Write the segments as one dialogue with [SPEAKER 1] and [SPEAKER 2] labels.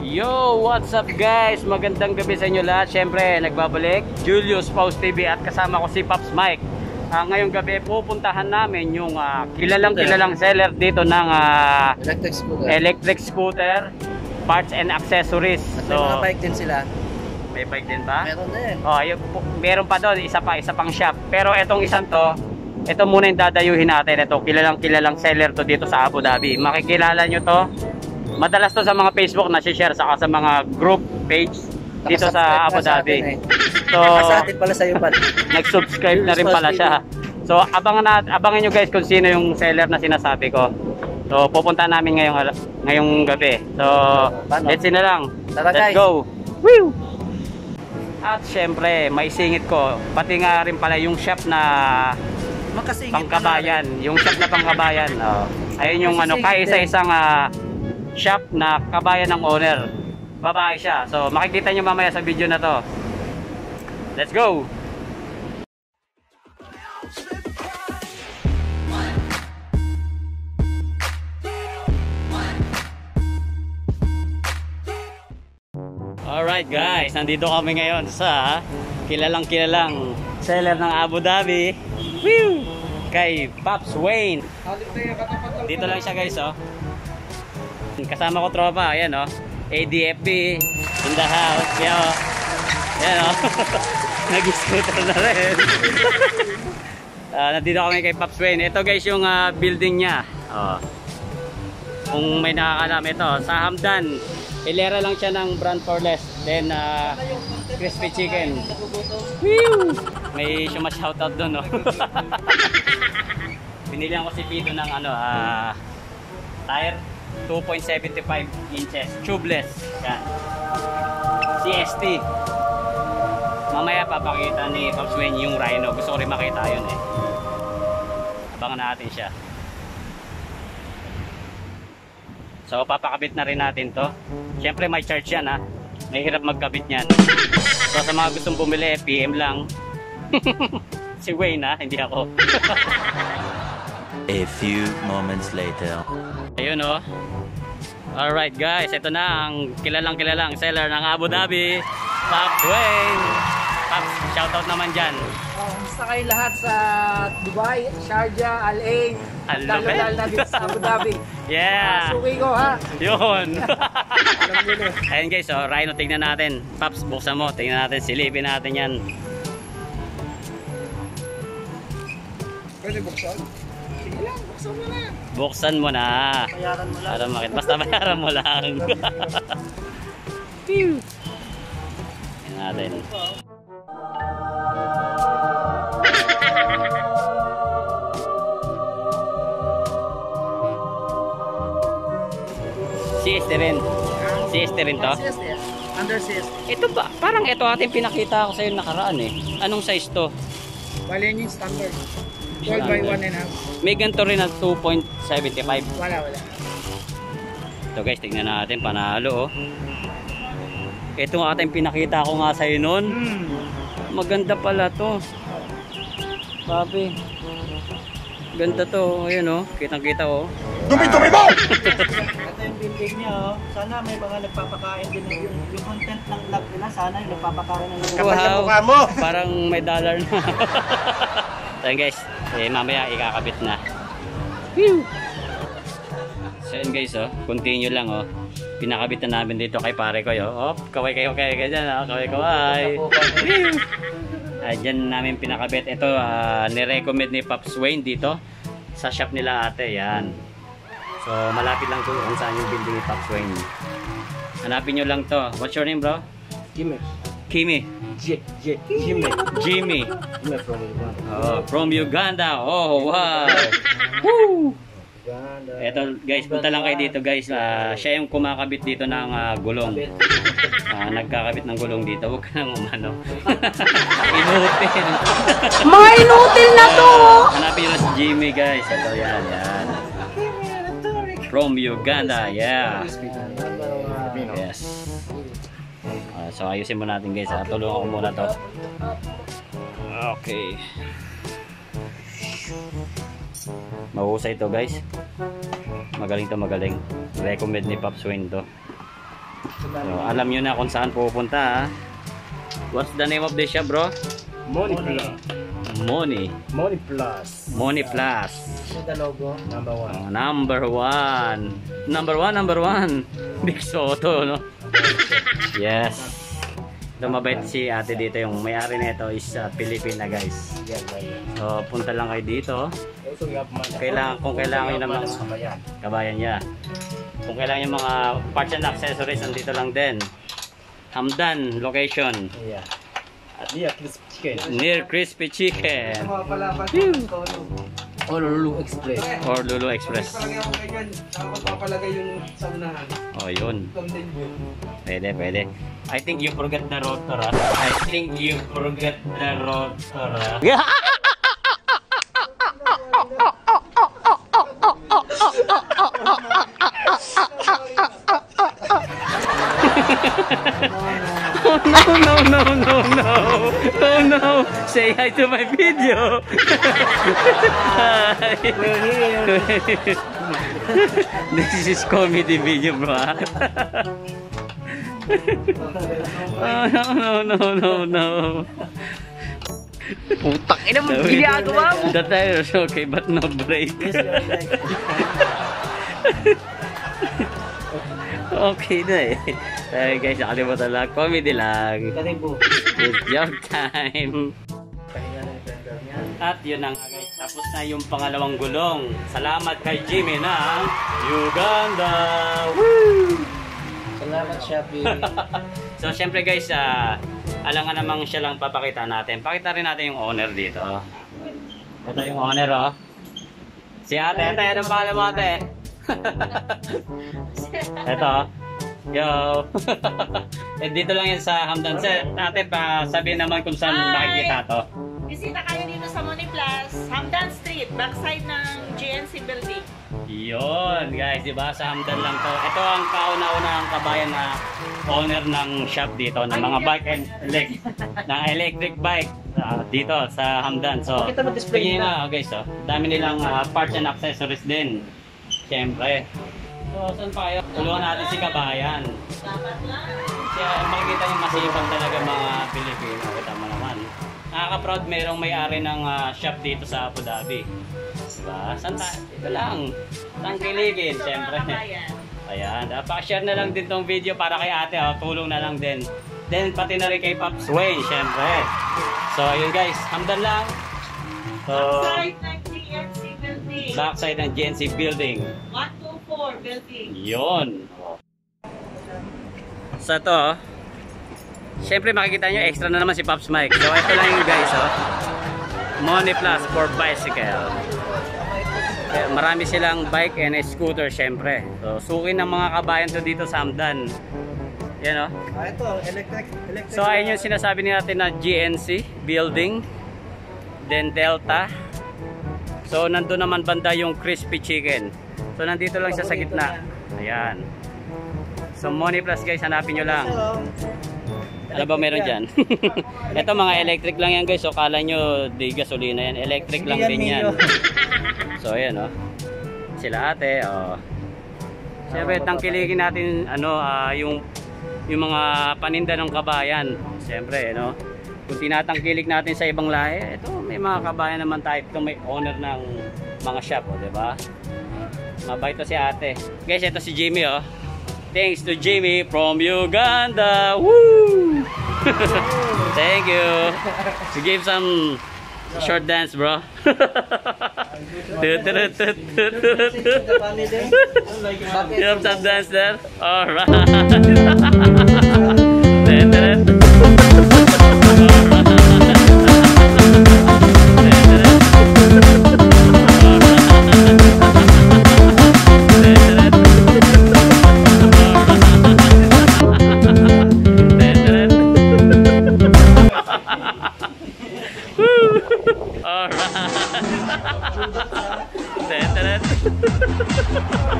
[SPEAKER 1] Yo, what's up guys? Magandang gabi sa inyo lahat. Siyempre, nagbabalik Julius Paus TV at kasama ko si Pops Mike. Ngayong gabi pupuntahan namin yung kilalang seller dito ng electric scooter, parts and accessories.
[SPEAKER 2] At may mga bike din sila.
[SPEAKER 1] May bike din ba?
[SPEAKER 2] Meron din.
[SPEAKER 1] Oh, meron pa doon, isa pang shop. Pero etong isang to, ito muna yung dadayuhin natin. Ito, kilalang seller to dito sa Abu Dhabi. Makikilala nyo to. Madalas to sa mga Facebook na share saka sa mga group page dito sa Abu Dhabi. So,
[SPEAKER 2] nakasatin pala sa iyo pala.
[SPEAKER 1] Nag-subscribe na rin pala siya. So, abangan nyo guys kung sino yung seller na sinasabi ko. So, pupunta namin ngayong gabi. So, let's see na lang. Let's go. Woo! At syempre, maisingit ko, pati nga rin pala yung shop na pangkabayan. Yung shop na pangkabayan. Ayun yung kaisa-isang shop na kabayan ng owner. Babae siya. So makikita nyo mamaya sa video na to. Let's go! Alright guys, nandito kami ngayon sa kilalang seller ng Abu Dhabi. Woo! Kay Pops Wayne. Dito lang siya guys, oh. Kasama ko tropa, ayan oh. ADFP in the house. Ayan oh. Nag-scooter na rin. Nandito kami kay Pops Wayne. Ito guys yung building niya. Kung may nakakalam, ito sa Hamdan. Ilera lang siya ng brand for less. Then crispy chicken. Woo! May shoutout doon oh. Pinilihan ko si Pito ng tire 2.75 inches, tubeless. Yan. CST. Mamaya papakita ni Pops Wayne yung Rhino. Gusto ko rin makita yun eh. Abangan natin siya. So papakabit na rin natin to. Siyempre may charge yan ha. Mahirap magkabit yan. So sa mga gustong bumili, PM lang. Si Wayne ha, hindi ako.
[SPEAKER 3] A few moments later.
[SPEAKER 1] Ayun oh. Alright guys, ito na ang kilalang seller ng Abu Dhabi, Pops Wayne. Pops, shoutout naman dyan.
[SPEAKER 2] Gusto kayo lahat sa Dubai, Sharjah, Al-Ain. Lalo na dito sa Abu Dhabi.
[SPEAKER 1] Yeah.
[SPEAKER 2] Suki ko ha.
[SPEAKER 1] Yun. Ayun guys, oh, Rhino, tingnan natin. Pops, buksan mo, tingnan natin, silipin natin yan.
[SPEAKER 2] Pwede buksan? Sige lang, buksan mo na.
[SPEAKER 1] Buksan mo na.
[SPEAKER 2] Bayaran mo lang.
[SPEAKER 1] Para makita. Basta bayaran mo lang. Tingnan natin. CST rin. CST rin to?
[SPEAKER 2] CST. Under CST.
[SPEAKER 1] Ito ba? Parang ito ating pinakita ko sa'yo nakaraan eh. Anong size to?
[SPEAKER 2] Bali yun yung standard. 12 by 1.5.
[SPEAKER 1] May ganito rin na 2.75.
[SPEAKER 2] Wala.
[SPEAKER 1] Ito guys, tingnan natin. Panalo oh. Ito ang ating pinakita ko nga sa'yo nun. Maganda pala to. Papi. Ganda to. Ayun oh. Kitang-kita oh.
[SPEAKER 4] Dumi-dumi mo!
[SPEAKER 2] Ito yung building niya oh. Sana may mga nagpapakain din yung content ng vlog nila. Sana yung nagpapakain ng
[SPEAKER 4] Kapal na mukha mo!
[SPEAKER 1] Parang may dollar na. So yun guys, mamaya ikakabit na. Whew! So yun guys oh, continue lang oh. Pinakabit na namin dito kay pare ko yo. Oh, kaway kayo dyan oh. Kaway. Dyan namin pinakabit. Ito nirecommend ni Pops Wayne dito sa shop nila ate. Yan. So malapit lang to kung saan yung building ni Pops Wayne. Hanapin nyo lang to. What's your name bro? Kimi. Jimmy. From Uganda. Oh wow. Woo! Eto guys, punta lang kayo dito guys. Siya yung kumakabit dito ng gulong. Nagkakabit ng gulong dito. Huwag ka nang umano. Inutil.
[SPEAKER 2] Mga inutil na to!
[SPEAKER 1] Hanapin nyo si Jimmy guys. Ito yan. From Uganda. Yeah. Yes. So ayusin mo natin guys. Tulungan ko muna to. Okay. Mahusay to guys. Magaling to, magaling. Recommend ni Pops Wayne to. So, alam nyo na kung saan pupunta. What's the name of this shop, bro?
[SPEAKER 2] Money Plus.
[SPEAKER 1] Money.
[SPEAKER 2] Money Plus.
[SPEAKER 1] Money Plus.
[SPEAKER 2] Ito the logo. Number 1.
[SPEAKER 1] Number one. Big Soto, no? Yes. Lumabait si ate dito. Yung may-ari nito is Pilipina, guys. So, punta lang kayo dito. Kung kailangan yung mga kabayan niya. Kung kailangan yung mga parts and accessories, nandito lang din. Hamdan location.
[SPEAKER 2] Yeah. Near Crispy Chicken.
[SPEAKER 1] Near Crispy Chicken.
[SPEAKER 2] Or Lulu Express.
[SPEAKER 1] Or Lulu Express.
[SPEAKER 4] Papalagay yung saunahan.
[SPEAKER 1] Oh, yun. Pwede. I think you forgot the rotor, ah. Oh no. Say hi to my video. Hi. This is comedy video, bro. Oh, no.
[SPEAKER 4] Putak ina mo ginagawa mo.
[SPEAKER 1] The tires okay but no brake. Okay na eh. Ay guys, nakalimutan lang. Comedy lang. Good job time. At yun na nga guys. Tapos na yung pangalawang gulong. Salamat kay Jimmy ng Uganda. Woo!
[SPEAKER 2] Salamat, Shopee.
[SPEAKER 1] So syempre guys, alangan namang siya lang papakita natin. Pakita rin natin yung owner dito. Ito yung owner, oh. Si ate, anong pangalan mo, ate? Ito. Yo. Dito lang yan sa Hamdan. Ate, pa sabihin naman kung saan makikita to.
[SPEAKER 5] Bisita kayo dito sa Money Plus, Hamdan Street, backside ng GNC building.
[SPEAKER 1] Yun, guys, diba? Sa Hamdan lang to. Ito ang kauna-unahang kabayan na owner ng shop dito ng mga bike and electric bike dito sa Hamdan. So, tingin na, guys, oh. Dami nilang parts and accessories din. Siyempre. So, saan pa kayo? Tulungan natin si kabayan.
[SPEAKER 5] Dapat lang.
[SPEAKER 1] Kaya makikita yung masipag talaga mga Pilipino. Kita mo naman. Nakaka-proud merong may-ari ng shop dito sa Abu Dhabi. Diba? Santa, ito lang. Tangkiligin, siyempre. Ayan, pa-share na lang din tong video para kay ate. Oh. Tulong na lang din. Then, pati na rin kay Pops Wayne, siyempre. So, yun guys. Hamdan lang. So, backside ng GNC building.
[SPEAKER 5] 124 building.
[SPEAKER 1] Yun. So, ito, oh. Siyempre makikita nyo, extra na naman si Pops Mike. So ito lang yung guys, oh. Money Plus for bicycle. Kaya marami silang bike and scooter siyempre. So sukin ng mga kabayan to dito sa Hamdan. Yan, oh.
[SPEAKER 2] Ito, electric.
[SPEAKER 1] So ayun yung sinasabi natin na GNC building. Then Delta. So nandun naman banda yung Crispy Chicken. So nandito lang siya sa gitna. Ayan. So Money Plus guys, hanapin nyo lang. Ano ba meron dyan? Ito mga electric lang yan guys. So kala nyo di gasolina yan. Electric lang din yan. So ayan, oh. Sila ate, oh. Siyempre tangkiligin natin yung mga paninda ng kabayan. Siyempre, no. Kung tinatangkilig natin sa ibang lahi, ito may mga kabayan naman tayo. Ito may owner ng mga shop, oh, 'di ba? Mabait to si ate. Guys, ito si Jimmy, oh. Thanks to Jimmy from Uganda. Woo! Thank you. To give some short dance, bro. You have some dance there? Alright.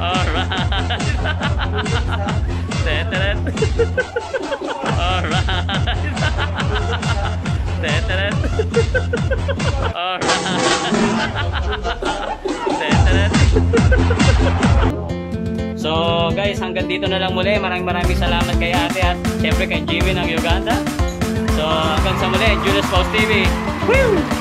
[SPEAKER 1] Alright. hanggang dito na lang muli. Maraming salamat kay ate at syempre kay Jimmy ng Uganda. So hanggang sa muli, Julius Paus TV. Woo!